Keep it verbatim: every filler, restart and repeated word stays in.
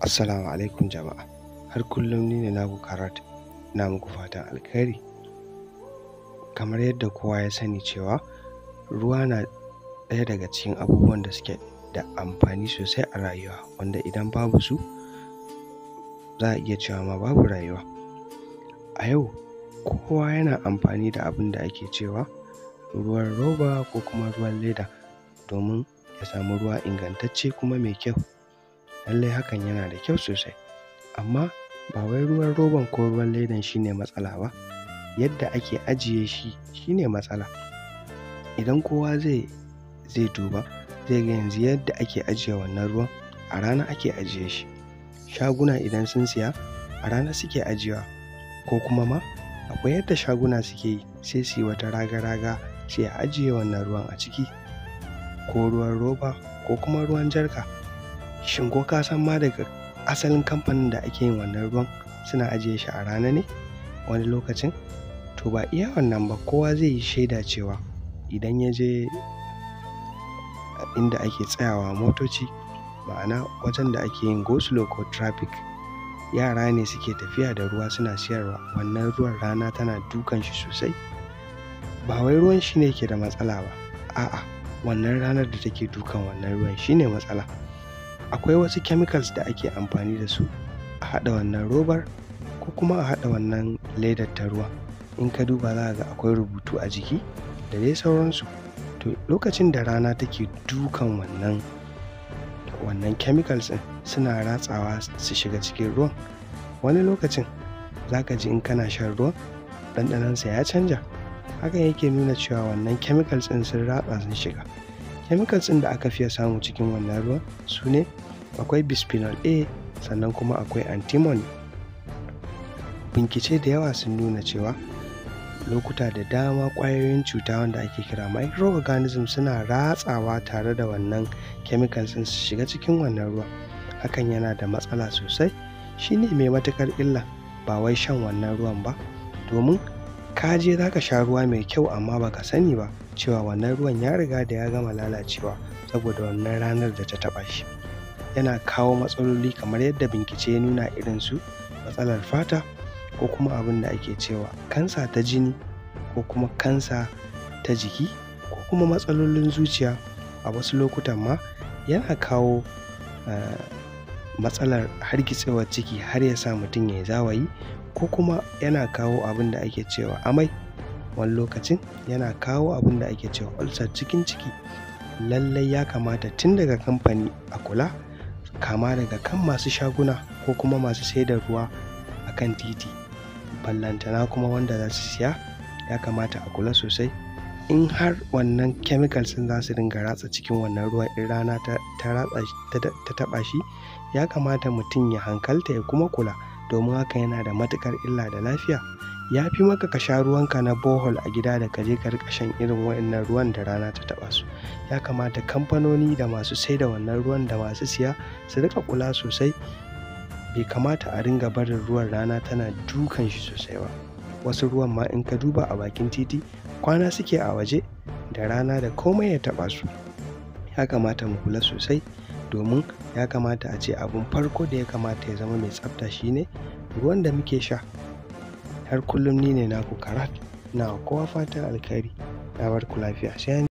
Assalamu alaikum jama'a. Har kullum ni ne naku Karat, ina muku fatan alkhairi. Kamar yadda kowa ya sani cewa ruwa na ɗaya daga cikin abubuwan da suke da amfani sosai a rayuwa, wanda idan babu su za a iya cewa ma babu rayuwa. A yau kowa yana amfani da abin da ake cewa ruwan roba ko kuma ruwan leda domin ya samu ruwa ingantacce kuma mai kyau. Lallai hakan yana da kyau sosai, amma ba wai ruwan roban ko ruwan ledan shine matsala ba, yadda ake ajiye shi shine matsala. Idan kowa zai zai duba zai ga yanzu yadda ake ajiye wannan ruwan a rana ake ajiye shi. Shaguna idan sun siya a rana suke ajiyewa, ko kuma ma akwai yadda shaguna suke yi, sai su yi wata raga-raga sai a ajiye wannan ruwan a ciki, ko ruwan roba ko kuma ruwan jarka. Shin ko ka san ma daga asalin kamfanin da ake yin wannan ruwan suna ajiye shi a rana ne wani lokacin? To ba iya wannan ba, kowa zai yi shaida cewa idan ya je inda ake tsayawa motoci, ma'ana wajen da ake yin go slow ko traffic, yara ne suke tafiya da ruwa suna siyarwa. Wannan ruwan rana tana dukan shi sosai. Ba wai ruwan shi ne ke da matsala ba, a'a wannan ranar da take dukan wannan ruwan shine matsala. Akwai wasu chemicals da ake amfani da su a haɗa wannan robar ko kuma a haɗa wannan ledar ta ruwa. In ka duba za ka ga akwai rubutu a jiki da dai sauransu. To lokacin da rana take dukan wannan wannan chemicals ɗin suna ratsawa su shiga cikin ruwan, wani lokacin za ka ji in kana shan ruwan ɗanɗanonsa ya canja. Hakan yake nuna cewa wannan chemicals ɗin sun ratsa sun shiga. Chemicals ɗin da aka fiye samu cikin wannan ruwan su ne akwai bisphenol A, sannan kuma akwai antimony. Bincike da yawa sun nuna cewa lokuta da dama ƙwayoyin cuta wanda ake kira microorganisms suna ratsawa tare da wannan chemicals ɗin su shiga cikin wannan ruwan. Hakan yana da matsala sosai, shi ne mai matuƙar illa, ba wai shan wannan ruwan ba. Domin ka je za ka sha ruwa mai kyau amma baka sani ba cewa wannan ruwan ya riga da ya gama lalacewa saboda wannan ranar da ta taɓa shi. Yana kawo matsaloli kamar yadda bincike ya nuna, irin su matsalar fata, ko kuma abin da ake cewa kansa ta jini, ko kuma kansa ta jiki, ko kuma matsalolin zuciya. A wasu lokutan ma yana kawo uh, matsalar hargitsewar ciki har ya sa mutum ya yi zawayi, ko kuma yana kawo abin da ake cewa amai. Wani lokacin yana kawo abin da ake cewa ulcer cikin ciki. Lallai ya kamata tun daga kamfani a kula, kama daga kan masu shaguna ko kuma masu sai da ruwa a kan titi, ballantana kuma wanda za su siya, ya kamata a kula sosai. In har wannan chemicals ɗin za su dinga ratsa cikin wannan ruwa in rana ta taɓa shi, ya kamata mutum ya hankalta ya kuma kula, domin haka yana da matuƙar illa da lafiya. Ya fi maka ka sha ruwanka na bohol a gida da ka je ka riƙa shan irin waɗannan ruwan da rana ta taɓa su. Ya kamata kamfanoni da masu sai da wannan ruwan da masu siya su riƙa kula sosai. Bai kamata a ringa barin ruwan rana tana dukan shi sosai ba. Wasu ruwan ma in ka duba a bakin titi kwana suke a waje da rana da komai ya taɓa su. Ya kamata mu kula sosai, domin ya kamata a ce abun farko da ya kamata ya zama mai tsafta shine ruwan da muke sha. Har kullum ni ne naku Karat, ina kowa fatan alkhairi. Na bar ku lafiya, sai